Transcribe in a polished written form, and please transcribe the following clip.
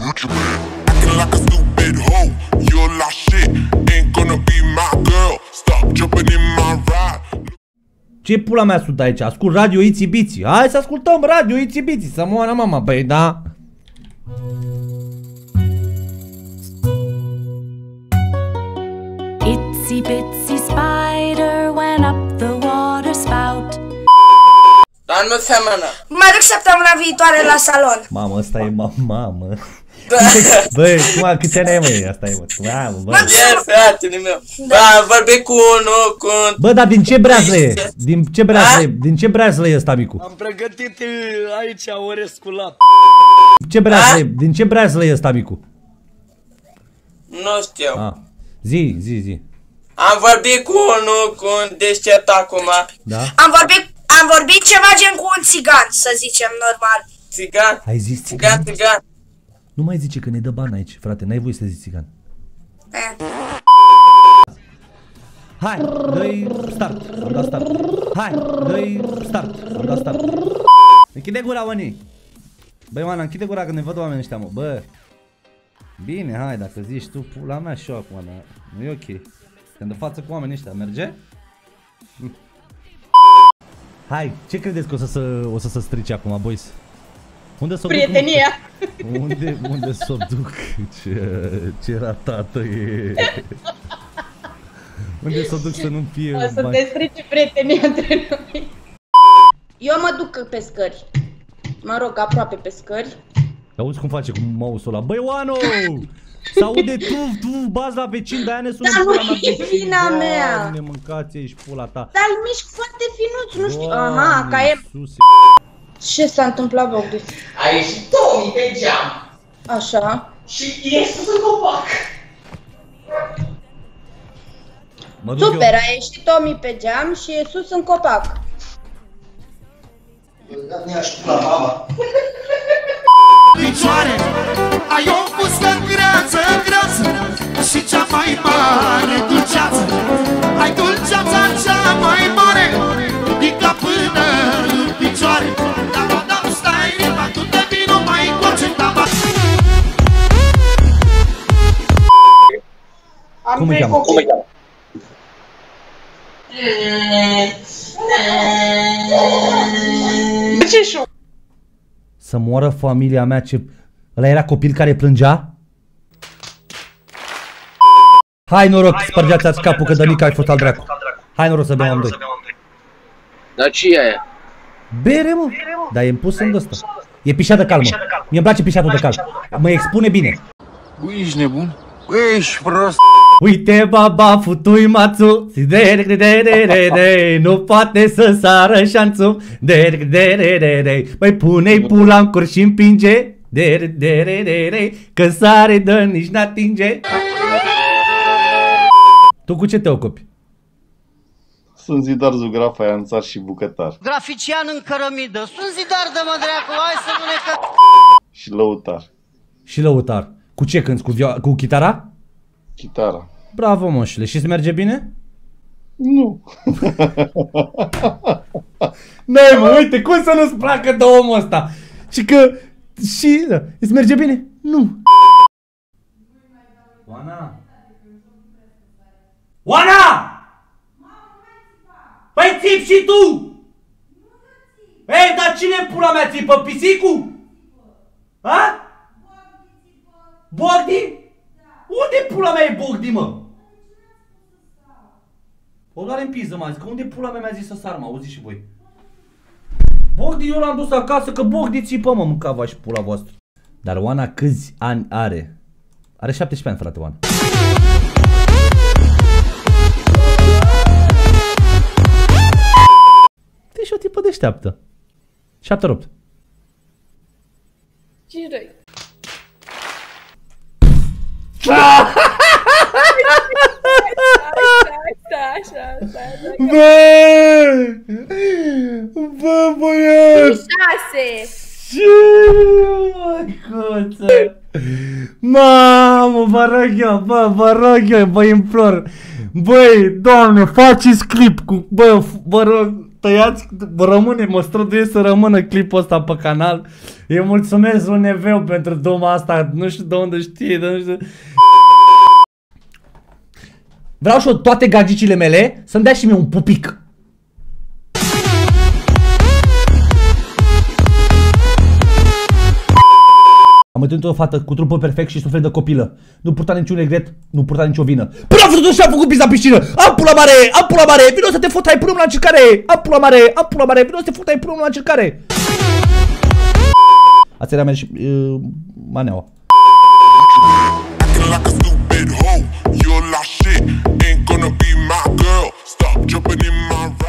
future man. Acting like a stupid hoe, you're like shit. Ain't gonna be my girl. Stop jumping in my ride. Ce pula mea sunt aici? Ascult radio Itsy Bitsy. Hai să ascultăm radio Itsy Bitsy, să moară mama, băi, da? Itsy bitsy spider went up the water spout. Dar nu seamănă. Mă duc săptămâna viitoare la salon. Mamă, ăsta e mamă. Băi, câți ani ai, măi? Asta e, mă. Mamă, bă. E, fratele meu. Da, vorbi cu unul, cu... Bă, dar din ce breazlă e? Din ce breazlă e ăsta, micu? Am pregătit aici orez cu lapte. Din ce breazlă e ăsta, micu? Nu știu. Zi. Am vorbit cu unul, cu un deștept acum. Da? Am vorbit ceva gen cu un țigan, să zicem, normal. Țigan? Ai zis țigan? Țigan. Nu mai zice că ne dă bani aici, frate, n-ai voie să zici țigan. Hai, dă-i start, am dat start. Hai, dă-i start, am dat start. Închide gura, Oni. Băi, Oana, închide gura că ne văd oamenii ăștia, mă, bă. Bine, hai, dacă zici tu, pula mea și eu acum, dar nu e ok. Când de față cu oamenii ăștia, merge? Hai, ce credeți că o să se strice acum, boys? Unde s-o duc? Prietenia! Unde s-o duc? Ce ratată e! Unde s-o duc să nu fie... O să te strice prietenia între noi. Eu mă duc pe scări. Mă rog, aproape pe scări. Auzi cum face cu mouse-ul ăla? Băi, Oano! S-aude tu bazi la vecin, de-aia ne sună pula mea vecin. Dar nu e vina mea! Doamne, mâncați aici pula ta. Dar îl mișc foarte finuț, nu știu. Aha, ca e... Ce s-a întâmplat, Bogdi? A ieșit Tommy pe geam. Așa. Și e sus în copac. Super, a ieșit Tommy pe geam și e sus în copac. Mi-a știut la mama. Picioare, ai o fustă greață și cea mai mare dulceață. Ai dulceața cea mai mare, din cap până în picioare. Da, stai, riba, tu te vino mai încoace, da, Cum îi cheamă? Să moară familia mea, ce... Ăla era copil care plângea? Hai noroc, spărgeați-ați capul că Dănica ai fost al dracu. Hai noroc să beau amândoi. Dar ce e aia? Bere, mă! Dar e împus în ăsta. E pișat de cal, mă. Mie-mi place pișatul de cal. Mă expune bine. Ui, ești nebun? Ești prost. Uite, baba, futui mațu. Nu poate să sară șanțul. Băi, pune-i pula în cur și împinge. Că sare dă nici n-atinge. Tu cu ce te ocupi? Sunt zidar, zugraf, faianțar și bucătar. Grafician în cărămidă. Sunt zidar de mă dracu, hai să nu ne că... Și lăutar. Și lăutar. Cu ce cânti? Cu chitara? Chitara. Bravo, moșule. Și îți merge bine? Nu. N-ai, mă, uite, cum să nu-ți placă de omul ăsta? Și că... Și... Da, îți merge bine? Nu. Oana! Oana! Păi țip și tu! Ei, dar cine pula mea țipă? Pisicul? Ha? Bogdi? Unde pula mea e Bogdi, mă? O doar în piză, m-a zis, că unde pula mea mi-a zis să sar, mă, auziți și voi. Bogdi, eu l-am dus acasă, că Bogdi țipă, mă, mâncava și pula voastră. Dar Oana câți ani are? Are 17 ani, frate, Oana. Deci o tipă deșteaptă. 7-8. Ce răi? Bă, băiat! 6. Ce, măicuță? Mamă, vă rog eu, vă implor. Băi, Doamne, faceți clip cu, bă, vă rog. tăiați, rămâne, mă străduiesc să rămână clipul ăsta pe canal. Eu mulțumesc lui Neveu pentru doma asta, nu știu de unde știe, de nu știu. Vreau și eu toate gagicile mele să-mi dea și mie un pupic. Am întâlnit o fată cu trupul perfect și suflet de copilă. Nu purta niciun regret, nu purta nicio vină. Până a făcut și a făcut pizza în piscină. Am pula mare, am pula mare, vino să te fut, hai până la încercare. Am pula mare, am pula mare, vino să te fut, hai până la încercare. Asta era mea și maneaua. Acting like a stupid hoe, you're like shit, ain't gonna be my girl. Stop jumping in my ride.